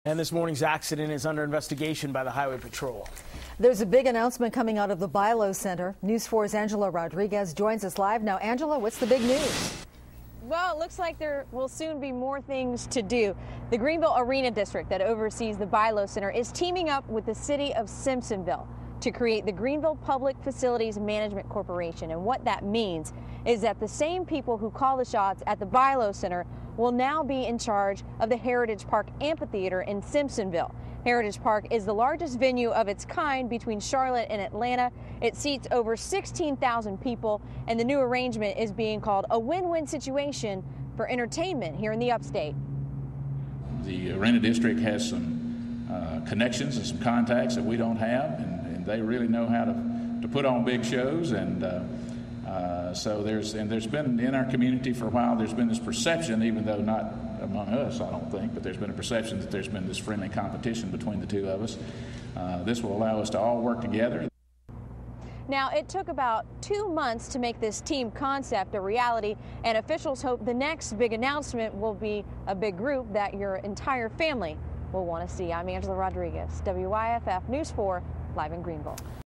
And this morning's accident is under investigation by the Highway Patrol. There's a big announcement coming out of the Bilo Center. News 4's Angela Rodriguez joins us live now. Angela, what's the big news? Well, it looks like there will soon be more things to do. The Greenville Arena District that oversees the Bilo Center is teaming up with the city of Simpsonville to create the Greenville Public Facilities Management Corporation. And what that means is that the same people who call the shots at the Bilo Center will now be in charge of the Heritage Park Amphitheater in Simpsonville. Heritage Park is the largest venue of its kind between Charlotte and Atlanta. It seats over 16,000 people, and the new arrangement is being called a win-win situation for entertainment here in the upstate. The Arena District has some connections and some contacts that we don't have, and they really know how to put on big shows. And so there's been in our community for a while, there's been this perception, even though not among us, I don't think, but there's been a perception that there's been this friendly competition between the two of us. This will allow us to all work together. Now, it took about 2 months to make this team concept a reality, and officials hope the next big announcement will be a big group that your entire family will want to see. I'm Angela Rodriguez, WYFF News 4, live in Greenville.